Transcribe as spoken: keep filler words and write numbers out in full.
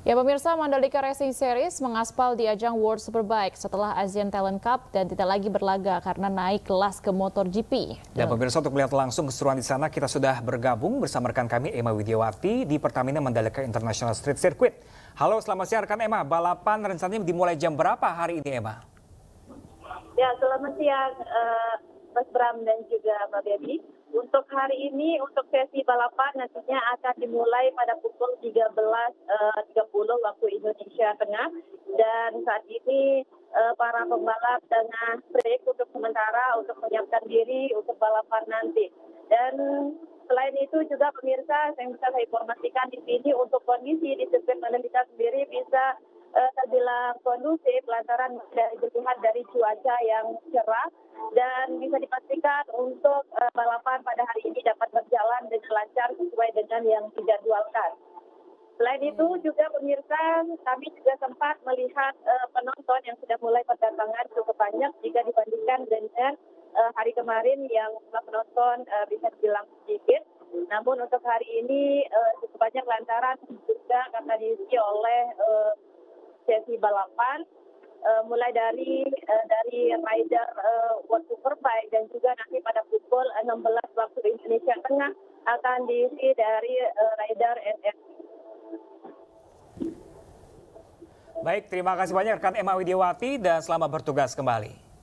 Ya pemirsa, Mandalika Racing Series mengaspal di ajang World Superbike setelah Asian Talent Cup dan tidak lagi berlaga karena naik kelas ke MotoGP. Dan pemirsa, untuk melihat langsung keseruan di sana, kita sudah bergabung bersama rekan kami Emma Widiawati di Pertamina Mandalika International Street Circuit. Halo, selamat siang rekan Emma. Balapan rencananya dimulai jam berapa hari ini, Emma? Ya, selamat siang uh, Mas Bram dan juga Mbak Bebi. Untuk hari ini, untuk sesi balapan nantinya akan dimulai pada pukul tiga belas tiga puluh waktu Indonesia Tengah. Dan saat ini uh, para pembalap tengah break untuk sementara untuk menyiapkan diri untuk balapan nanti. Dan selain itu juga pemirsa, saya bisa saya informasikan di sini untuk kondisi di sirkuit Mandalika sendiri bisa uh, terbilang kondusif lantaran dari dilihat dari cuaca yang cerah. Dan bisa dipastikan untuk uh, balapan pada hari ini dapat berjalan dengan lancar sesuai dengan yang dijadwalkan. Selain itu juga pemirsa, kami juga sempat melihat uh, penonton yang sudah mulai berdatangan cukup banyak jika dibandingkan dengan uh, hari kemarin yang penonton uh, bisa dibilang sedikit. Namun untuk hari ini uh, cukup banyak lantaran juga karena diisi oleh uh, sesi balapan. Uh, mulai dari uh, dari rider uh, World Superbike dan juga nanti pada pukul enam belas waktu Indonesia Tengah akan diisi dari uh, rider N F C. Baik, terima kasih banyak rekan Emma Widiawati dan selamat bertugas kembali.